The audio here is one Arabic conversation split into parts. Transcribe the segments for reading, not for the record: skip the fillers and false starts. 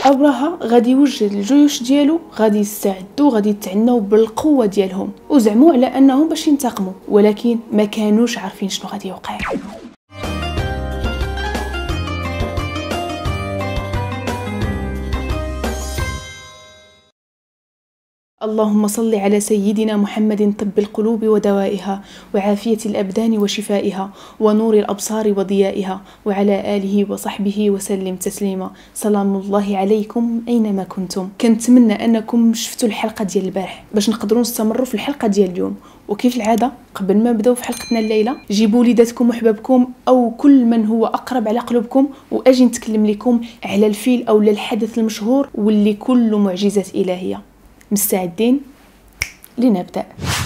ابرهة غادي يوجد الجيوش ديالو، غادي يستعدوا، غادي يتعنوا بالقوه ديالهم وزعموا على انهم باش ينتقموا، ولكن ما كانوش عارفين شنو غادي يوقع. اللهم صل على سيدنا محمد طب القلوب ودوائها وعافية الأبدان وشفائها ونور الأبصار وضيائها وعلى آله وصحبه وسلم تسليما. سلام الله عليكم أينما كنتم. كنتمنى أنكم شفتوا الحلقة ديال البارح باش نقدروا نستمروا في الحلقة ديال اليوم. وكيف العادة قبل ما نبداو في حلقتنا الليلة جيبوا وليداتكم وحبابكم أو كل من هو أقرب على قلوبكم وأجي نتكلم لكم على الفيل أو الحدث المشهور واللي كله معجزات إلهية. مستعدين؟ لنبدأ.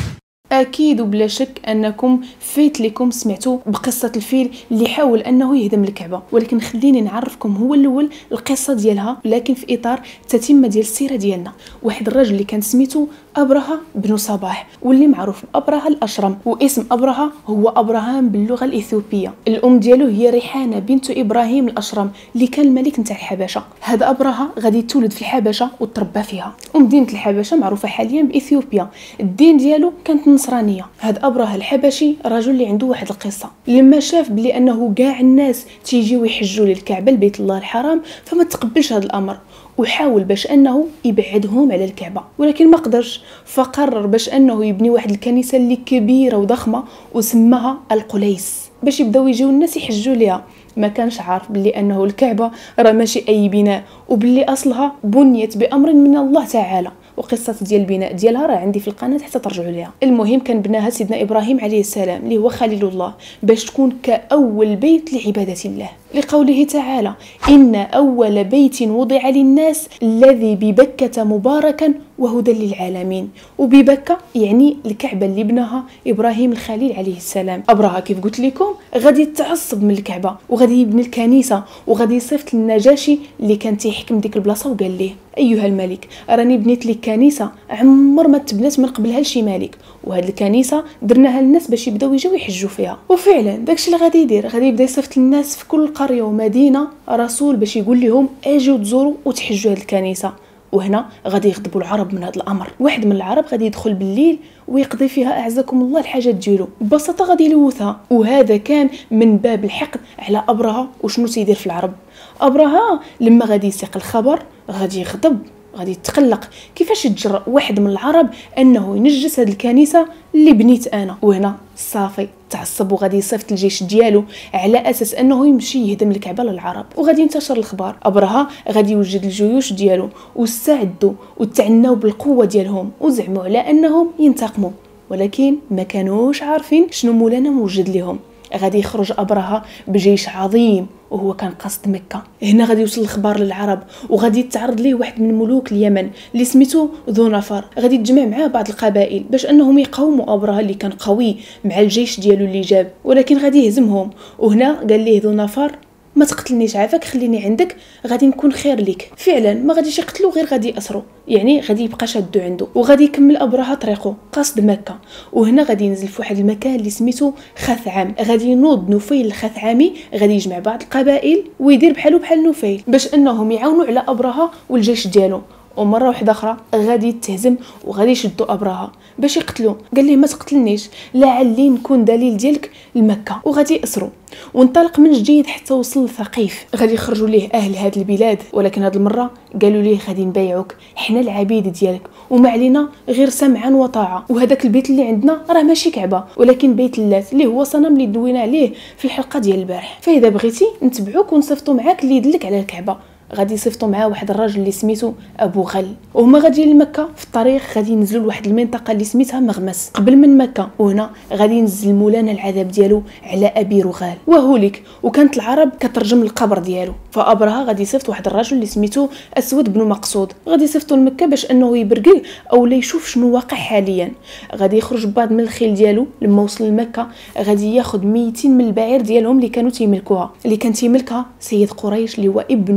أكيد وبلا شك أنكم فايت لكم سمعتوا بقصة الفيل اللي حاول أنه يهدم الكعبة، ولكن خليني نعرفكم هو الأول القصة ديالها، لكن في إطار تتمة ديال السيرة ديالنا. واحد الرجل اللي كان سميتو أبرهة بن صباح، واللي معروف أبرهة الأشرم، واسم أبرهة هو أبراهام باللغة الإثيوبية. الأم ديالو هي ريحانة بنت إبراهيم الأشرم اللي كان الملك نتاع الحبشة. هذا أبرهة غادي تولد في الحبشة وتربى فيها، ومدينة الحبشة معروفة حاليا بإثيوبيا. الدين ديالو كانت نصرانية. هذا أبرهة الحبشي رجل اللي عنده واحد القصة، لما شاف بلي أنه كاع الناس تيجيو يحجوا للكعبة لبيت الله الحرام فما تقبلش هذا الأمر، وحاول باش انه يبعدهم على الكعبه، ولكن ما قدرش، فقرر باش انه يبني واحد الكنيسه اللي كبيره وضخمه وسماها القليس باش يبداو يجيو الناس يحجوا ليها. ما كانش عارف بلي انه الكعبه راه ماشي اي بناء، وبلي اصلها بنيت بامر من الله تعالى، وقصه ديال البناء ديالها راه عندي في القناه حتى ترجعوا ليها. المهم كان بناها سيدنا ابراهيم عليه السلام اللي هو خليل الله باش تكون كاول بيت لعباده الله، لقوله تعالى: إن أول بيت وضع للناس الذي ببكة مباركا وهدى للعالمين. وببكة يعني الكعبة اللي بناها إبراهيم الخليل عليه السلام. أبرهة كيف قلت لكم غادي يتعصب من الكعبة وغادي يبني الكنيسة، وغادي يصيفط للنجاشي اللي كان تيحكم ديك البلاصة وقال ليه: أيها الملك، راني بنيت لك كنيسة عمر ما تبنات من قبلها لشي ملك، وهاد الكنيسة درناها للناس باش يبداو يجيو يحجوا فيها. وفعلا داكشي اللي غادي يدير، غادي يبدا يصيفط للناس في كل قرية ومدينة رسول باش يقول لهم اجيو تزوروا وتحجوا هاد الكنيسة. وهنا غادي يغضبوا العرب من هذا الامر. واحد من العرب غادي يدخل بالليل ويقضي فيها اعزكم الله الحاجات ديالو، ببساطه غادي يلوثها. وهذا كان من باب الحقد على ابرهة وشنو تيدير في العرب. ابرهة لما غادي يسيق الخبر غادي يغضب، غادي يتقلق كيفاش يتجرأ واحد من العرب انه ينجس هذه الكنيسه اللي بنيت انا. وهنا صافي تعصب وغادي يصيفط الجيش ديالو على اساس انه يمشي يهدم الكعبه للعرب، وغادي ينتشر الخبر. ابرهة غادي يوجد الجيوش ديالو واستعدوا وتعناو بالقوه ديالهم وزعموا على انهم ينتقموا، ولكن ما كانوش عارفين شنو مولانا موجد لهم. غادي يخرج أبرهة بجيش عظيم وهو كان قصد مكة. هنا غادي يوصل الخبر للعرب وغادي يتعرض ليه واحد من ملوك اليمن اللي سميتو ذو نفر. غادي يتجمع معاه بعض القبائل باش انهم يقاوموا أبرهة اللي كان قوي مع الجيش ديالو اللي جاب، ولكن غادي يهزمهم. وهنا قال ليه ذو نفر: ما تقتلنيش عافاك، خليني عندك، غادي نكون خير ليك. فعلا ما غاديش يقتلو، غير غادي يأسرو، يعني غادي يبقى شادو عنده. وغادي يكمل أبرهة طريقه قصد مكة. وهنا غادي ينزل في واحد المكان اللي سميتو خثعم. غادي ينوض نفيل الخثعمي، غادي يجمع بعض القبائل ويدير بحالو بحال نفيل باش انهم يعاونوا على أبرهة والجيش ديالو. ومره واحده اخرى غادي يتهزم وغادي يشدوا أبرهة باش يقتلوه. قال ليه: ما تقتلنيش، لعلي نكون دليل ديالك لمكة. وغادي يأسروا وانطلق من جديد حتى وصل لثقيف. غادي يخرجوا ليه اهل هذه البلاد، ولكن هذه المره قالوا ليه: غادي نبايعوك، حنا العبيد ديالك وما علينا غير سمعا وطاعه، وهذاك البيت اللي عندنا راه ماشي كعبه ولكن بيت اللات اللي هو صنم اللي دوينا عليه في الحلقه ديال البارح. فاذا بغيتي نتبعوك ونصيفطوا معاك اللي يدلك على الكعبه. غادي يصيفطوا معاه واحد الراجل اللي سميتو ابو غل. وهما غاديين لمكه. في الطريق غادي ينزلوا لواحد المنطقه اللي سميتها مغمس قبل من مكه. وهنا غادي ينزل مولانا العذاب ديالو على ابي رغال وهوليك، وكانت العرب كترجم القبر ديالو. فابرهة غادي يصيفط واحد الرجل اللي سميتو اسود بن مقصود، غادي يصيفطوا لمكه باش انه يبرقل او لا يشوف شنو واقع حاليا. غادي يخرج بعض من الخيل ديالو. لما وصل لمكه غادي ياخذ 200 من البعير ديالهم اللي كانوا تيملكوها، اللي كان تيملكها سيد قريش اللي هو ابن عبد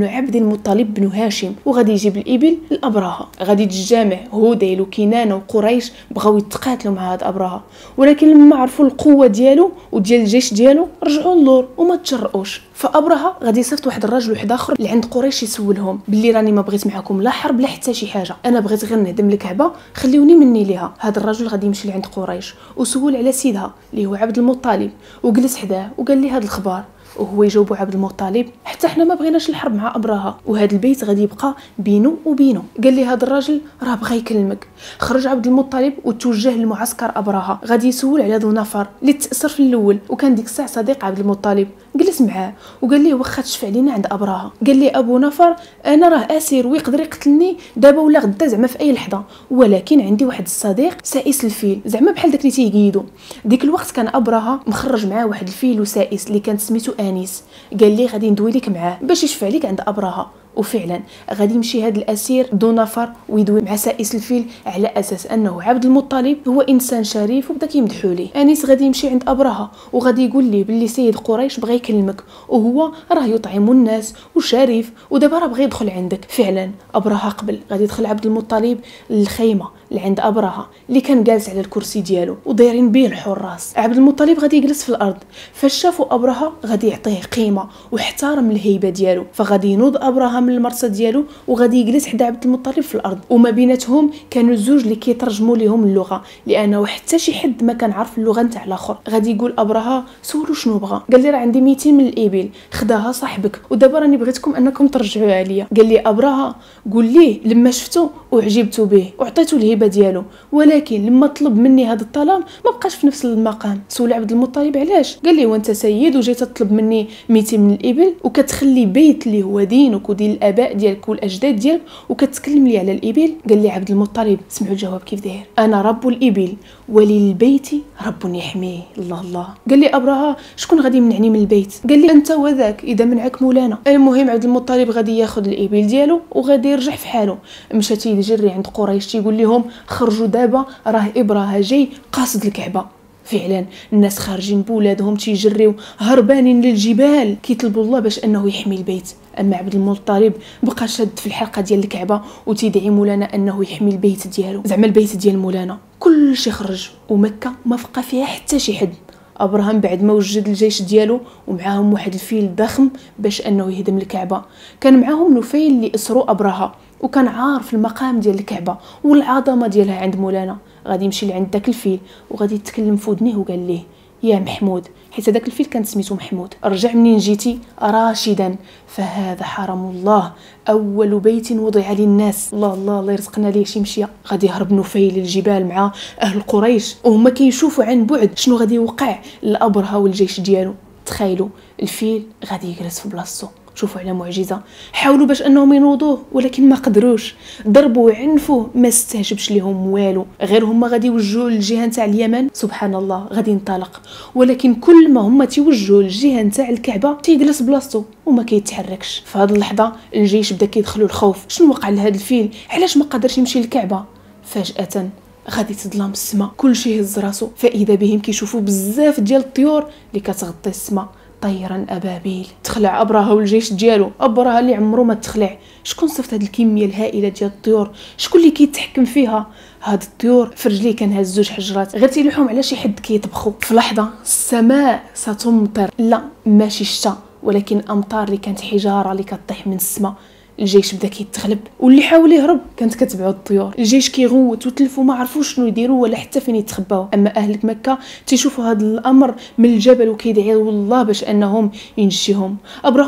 المطلب بن هاشم وغادي يجيب الابل لابرهه. غادي تجمع هذيل وكنانه وقريش بغاو يتقاتلوا مع هاد ابرهه، ولكن لما عرفوا القوه ديالو وديال الجيش ديالو رجعوا للور وما تجرؤوش. فابرهه غادي يصيفط واحد الراجل واحد اخر اللي عند قريش يسولهم باللي راني ما بغيت معكم لا حرب لا حتى شي حاجه، انا بغيت غير نهدم الكعبه، خليوني مني ليها. هذا الرجل غادي يمشي لعند قريش وسول على سيدها اللي هو عبد المطلب وجلس حداه وقال لي هذا الخبر، وهو يجاوبوا عبد المطلب حتى حنا ما بغيناش الحرب مع ابرهه، وهذا البيت غادي يبقى بينه وبينه. قال لي هذا الراجل راه بغى يكلمك. خرج عبد المطلب وتوجه لمعسكر ابرهه، غادي يسول على ذو نفر اللي تاثر في الاول وكان ديك الساعه صديق عبد المطلب. جلس معاه وقال ليه واخا تشفع لينا عند ابرهه. قال لي ابو نفر انا راه اسير ويقدر يقتلني دابا ولا غدا زعما في اي لحظه، ولكن عندي واحد الصديق سائس الفيل زعما بحال داك اللي تيقيدو. ديك الوقت كان ابرهه مخرج معاه واحد الفيل وسائس اللي كانت سميتو انيس. قال لي غادي ندوي لك معاه باش يشفع لك عند ابرهه. وفعلا غادي يمشي هذا الاسير ذو نفر ويدوي مع سائس الفيل على اساس انه عبد المطلب هو انسان شريف وبدا كيمدحوا ليه. انيس غادي يمشي عند ابرهه وغادي يقول ليه باللي سيد قريش بغى يكلمك وهو راه يطعم الناس وشريف ودابا راه بغى يدخل عندك. فعلا ابرهه قبل غادي يدخل عبد المطلب للخيمه اللي عند ابرهه اللي كان جالس على الكرسي ديالو ودايرين به الحراس. عبد المطلب غادي يجلس في الارض، فاش شافوا ابرهه غادي يعطيه قيمه واحترم الهيبه ديالو، فغادي ينوض ابرهه من المرصد ديالو وغادي يجلس حدا عبد المطلب في الارض. وما بيناتهم كانوا الزوج اللي كيترجموا لهم اللغه، لانه حتى شي حد ما كان عارف اللغه نتاع الاخر. غادي يقول ابرهه سولو شنو بغى. قال لي راه عندي 200 من الابل خداها صاحبك ودابا راني بغيتكم انكم ترجعوها ليا. قال لي ابرهه قول ليه لما شفتو وعجبت به وعطيته الهبه ديالو، ولكن لما طلب مني هذا الطلب ما بقاش في نفس المقام. سول عبد المطلب علاش؟ قال لي وانت سيد وجيت تطلب مني 200 من الابل وكتخلي بيت اللي هو دينك ودين الاباء ديالك والاجداد ديالك وكتكلم لي على الابل؟ قال لي عبد المطلب سمعوا الجواب كيف داير، انا رب الابل وللبيت رب يحميه. الله الله. قال لي ابرهه شكون غادي يمنعني من البيت؟ قال لي انت وذاك اذا منعك مولانا. المهم عبد المطلب غادي ياخذ الابل ديالو وغادي يرجع في حاله. مشى تيجري عند قريش تيقول لهم خرجوا دابا راه ابرهه جاي قاصد الكعبه. فعلا الناس خارجين بولادهم تيجريو هربانين للجبال كيطلبوا الله باش انه يحمي البيت. اما عبد المطلب بقى شاد في الحلقه ديال الكعبه وتيدعي مولانا انه يحمي البيت ديالو، زعما البيت ديال مولانا. كلشي خرج ومكه ما بقى فيها حتى شي حد. ابراهيم بعد ما وجد الجيش ديالو ومعاهم واحد الفيل ضخم باش انه يهدم الكعبه. كان معاهم نفيل اللي اسروا ابرهه وكان عارف المقام ديال الكعبه والعظمه ديالها عند مولانا. غادي يمشي لعند داك الفيل وغادي يتكلم في ودنيه وقال ليه يا محمود، حيت هذاك الفيل كان سميتو محمود، رجع منين جيتي راشدا، فهذا حرم الله اول بيت وضع للناس. الله الله الله يرزقنا ليه شي مشيه. غادي يهرب نفيل للجبال مع اهل قريش وهما كيشوفوا عن بعد شنو غادي يوقع لابرهه والجيش ديالو. تخيلوا الفيل غادي يجلس في بلاصتو. شوفوا على معجزه، حاولوا باش انهم ينوضوه ولكن ما قدروش، ضربوا وعنفوه ما استهجبش ليهم والو، غير هما غادي يوجهوا للجهه نتاع اليمن. سبحان الله غادي ينطلق، ولكن كل ما هما تيوجهوا للجهه نتاع الكعبه تيجلس بلاصتو وما كيتحركش. في هذه اللحظه الجيش بدا كيدخلوا الخوف، شنو وقع لهذا الفيل؟ علاش ما قدرش يمشي للكعبه؟ فجاه غادي تظلم السماء، كلشي هز راسو، فاذا بهم كيشوفوا بزاف ديال الطيور اللي كتغطي السماء طيرا ابابيل. تخلع ابرهه والجيش ديالو، ابرهه اللي عمره ما تخلع. شكون صيفط هاد الكميه الهائله ديال الطيور؟ شكون اللي كيتحكم فيها؟ هاد الطيور في رجليه كان هاز زوج حجرات غير تيلوحهم على شي حد كيطبخوا. في لحظه السماء ستمطر، لا ماشي الشتا ولكن امطار اللي كانت حجاره اللي كطيح من السماء. الجيش بدا كيتغلب واللي حاول يهرب كانت كتبعو الطيور. الجيش كيغوت وتلفوا ما عرفوش شنو يديروا ولا حتى فين يتخباو. اما اهل مكه تيشوفوا هذا الامر من الجبل وكيدعيو الله باش انهم ينجيهم.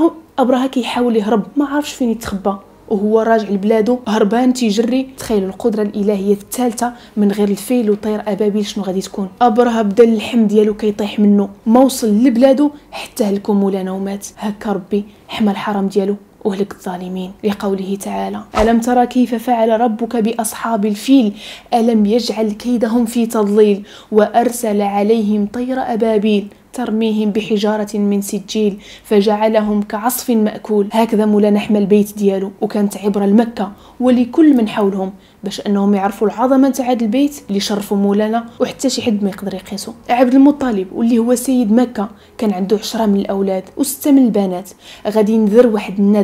ابرهه كيحاول يهرب ما عارفش فين يتخبى وهو راجع لبلادو هربان تيجري. تخيلوا القدره الالهيه الثالثه من غير الفيل وطير ابابيل شنو غادي تكون. ابرهه بدا اللحم ديالو كيطيح منه، ما وصل لبلادو حتى هلكو مولانا ومات. هكا ربي حمى الحرم ديالو وهلك الظالمين، لقوله تعالى ألم ترى كيف فعل ربك بأصحاب الفيل ألم يجعل كيدهم في تضليل وأرسل عليهم طير أبابيل ترميهم بحجارة من سجيل فجعلهم كعصف مأكول. هكذا مولانا حمى البيت ديالو وكانت عبرة لمكة ولكل من حولهم باش انهم يعرفوا العظمه تاع هذا البيت اللي شرفوا مولانا وحتى شي حد ما يقدر يقيسه. عبد المطلب واللي هو سيد مكه كان عنده 10 من الاولاد و6 من البنات. غادي ينذر واحد النذر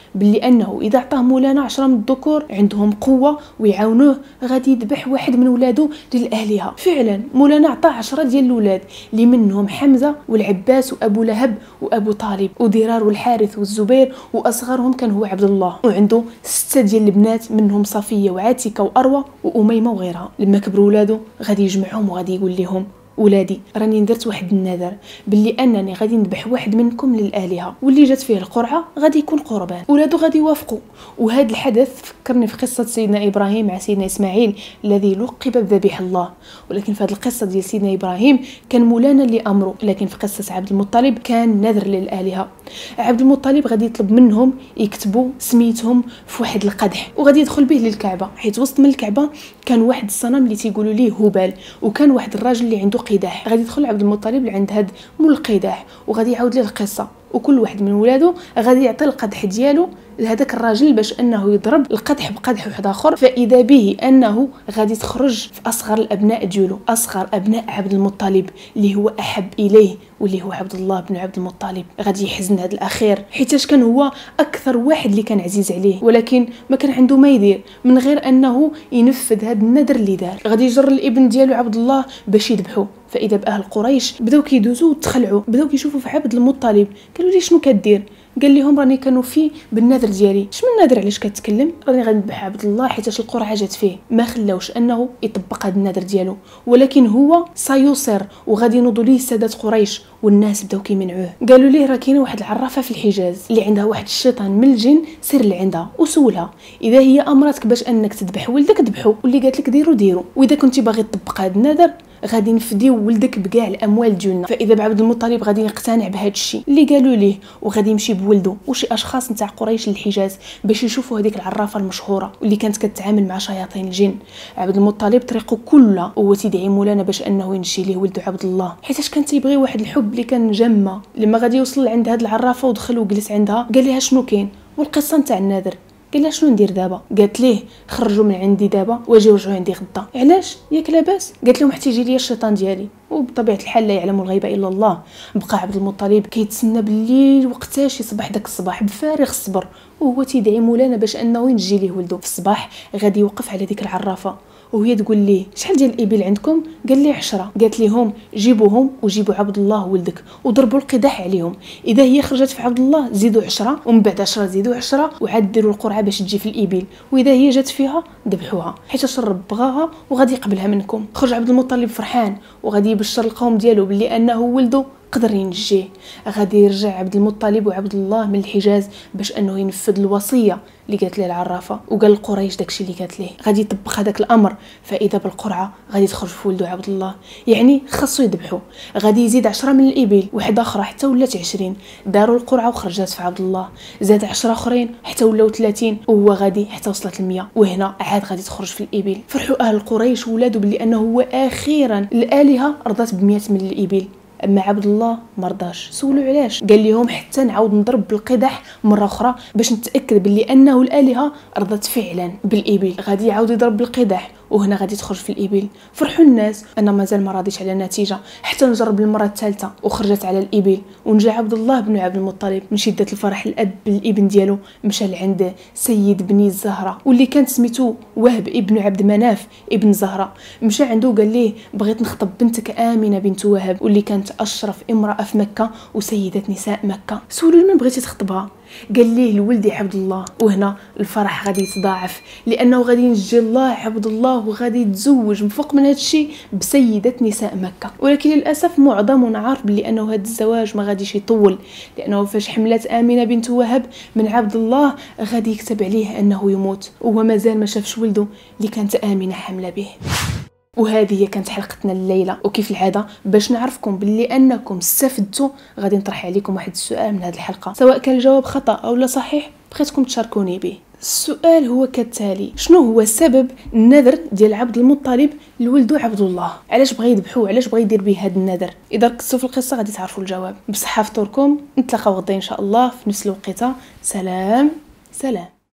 باللي انه اذا عطاه مولانا 10 من الذكور عندهم قوه ويعاونوه غادي يذبح واحد من ولاده للالهه. فعلا مولانا عطاه 10 ديال الاولاد اللي منهم حمزه والعباس وابو لهب وابو طالب ودرار والحارث والزبير، واصغرهم كان هو عبد الله، وعنده 6 ديال البنات منهم صفيه وعاتكه واروى واميمه وغيرها. لما كبروا ولاده غادي يجمعهم وغادي يقول لهم ولادي راني درت واحد النذر باللي انني غادي نذبح واحد منكم للالهه، واللي جات فيه القرعه غادي يكون قربان. ولادو غادي يوافقوا. وهذا الحدث فكرني في قصه سيدنا ابراهيم مع سيدنا اسماعيل الذي لقب بذبيح الله. ولكن في هذه القصه ديال سيدنا ابراهيم كان مولانا اللي امره، لكن في قصه عبد المطلب كان نذر للالهه. عبد المطلب غادي يطلب منهم يكتبوا سميتهم في واحد القدح وغادي يدخل به للكعبه، حيت وسط من الكعبه كان واحد الصنم اللي تيقولوا ليه هبال، وكان واحد الراجل اللي عنده قداح. غادي يدخل عبد المطلب لعند هاد مول القداح وغادي يعاود ليه القصه، وكل واحد من ولادو غادي يعطي القدح ديالو لهذاك الراجل باش انه يضرب القدح بقدح واحد اخر، فاذا به انه غادي تخرج في اصغر الابناء ديالو، اصغر ابناء عبد المطلب اللي هو احب اليه واللي هو عبد الله بن عبد المطلب. غادي يحزن هذا الاخير حيتاش كان هو اكثر واحد اللي كان عزيز عليه، ولكن ما كان عنده ما يدير من غير انه ينفذ هذا النذر اللي دار. غادي يجر الابن ديالو عبد الله باش يذبحوه، فاذا باهل قريش بداو كيدوزوا وتخلعوا، بداو كيشوفوا في عبد المطلب، قالوا لي شنو كدير؟ قال لهم راني كانوا فيه بالنذر ديالي. شنو النذر علاش كتكلم؟ راني غنذبح عبد الله حيتاش القرعه جات فيه. ما خلاوش انه يطبق هذا النذر ديالو، ولكن هو سيصر وغادي ينوضوا ليه سادات قريش والناس بداو كيمنعوه. قالوا ليه راه كاينه واحد العرافه في الحجاز اللي عندها واحد الشيطان من الجن، سير لعندها وسولها اذا هي امرتك باش انك تذبح ولدك ذبحو، واللي قالت لك ديرو، واذا كنتي باغي تطبق هذا النذر غادي نفديو ولدك بكاع الاموال ديالنا. فاذا بعبد المطلب غادي يقتنع بهذا الشيء اللي قالوا ليه وغادي يمشي بولده وشي اشخاص نتاع قريش للحجاز باش يشوفوا هذيك العرافه المشهوره واللي كانت كتعامل مع شياطين الجن. عبد المطلب طريقه كلها هو تيدعي مولانا باش انه ينجي ليه ولده عبد الله، حيتاش كان تيبغي واحد الحب اللي كان جمه. لما غادي يوصل عند هذه العرافه ودخل وجلس عندها قال لها شنو كاين والقصه نتاع النذر. قال لها شنو ندير دابا؟ قالت ليه خرجوا من عندي دابا واجي رجعوا عندي غدا. علاش ياك لاباس؟ قالت لهم حتى يجي لي الشيطان ديالي، وبطبيعه الحال لا يعلم الغيب الا الله. بقى عبد المطلب كيتسنى بالليل وقتاش يصبح داك الصباح بفارغ الصبر وهو تيدعي مولانا باش انه ينجي ليه ولده. في الصباح غادي يوقف على ديك العرافه وهي تقول ليه شحال ديال الابل عندكم؟ قال لي 10. قالت لهم جيبوهم وجيبوا عبد الله ولدك وضربوا القداح عليهم، اذا هي خرجت في عبد الله زيدوا 10 ومن بعد 10 زيدوا 10 وعاد ديروا القرعه باش تجي في الابل، واذا هي جات فيها ذبحوها حيت الرب بغاها وغادي يقبلها منكم. خرج عبد المطلب فرحان وغادي يبشر القوم ديالو باللي انه ولده قدر ينجيه. غادي يرجع عبد المطلب وعبد الله من الحجاز باش انه ينفذ الوصيه اللي قالت ليه العرافه، وقال لقريش داكشي اللي قالت ليه. غادي يطبق هذاك الامر، فاذا بالقرعه غادي تخرج في ولده عبد الله، يعني خاصو يذبحوا. غادي يزيد 10 من الابل واحده اخرى حتى ولات 20. داروا القرعه وخرجت في عبد الله، زاد 10 اخرين حتى ولاو 30 وهو غادي حتى وصلت ل 100. وهنا عاد غادي تخرج في الابل. فرحوا اهل قريش ولادو بلي انه هو اخيرا الالهه رضات ب100 من الابل. اما عبد الله مرضاش. سولوا علاش؟ قال لهم حتى نعاود نضرب بالقدح مره اخرى باش نتاكد باللي انه الالهه رضت فعلا بالابل. غادي يعاود يضرب بالقدح وهنا غادي تخرج في الابل. فرحوا الناس. انا مازال ما راضيش على النتيجه حتى نجرب المره الثالثه وخرجت على الابل. ونجا عبد الله بن عبد المطلب من شده الفرح الاب بالابن ديالو مشى لعند سيد بني الزهره واللي كانت سميتو وهب ابن عبد مناف ابن زهره. مشى عنده قال ليه بغيت نخطب بنتك امنه بنت وهب واللي كانت اشرف امراه في مكه وسيده نساء مكه. سولوا من بغيتي تخطبها؟ قال ليه لولدي عبد الله. وهنا الفرح غادي يتضاعف لانه غادي ينجي الله عبد الله وغادي يتزوج من فوق من هذا الشيء بسيده نساء مكه. ولكن للاسف معظمنا عارف بلي انه هذا الزواج ما غاديش يطول، لانه فاش حملت امنه بنت وهب من عبد الله غادي يكتب عليه انه يموت وهو مازال ما شافش ولده اللي كانت امنه حامله به. وهذه هي كانت حلقتنا الليله، وكيف العاده باش نعرفكم باللي انكم استفدتوا غادي نطرح عليكم واحد السؤال من هذه الحلقه، سواء كان الجواب خطا او لا صحيح بغيتكم تشاركوني به. السؤال هو كالتالي: شنو هو سبب النذر ديال عبد المطلب لولده عبد الله؟ علاش بغى يذبحوه؟ علاش بغى يدير به هذا النذر؟ اذا ركزتوا في القصه غادي تعرفوا الجواب. بصحه فطوركم، نتلاقاو غدا ان شاء الله في نفس الوقيته. سلام.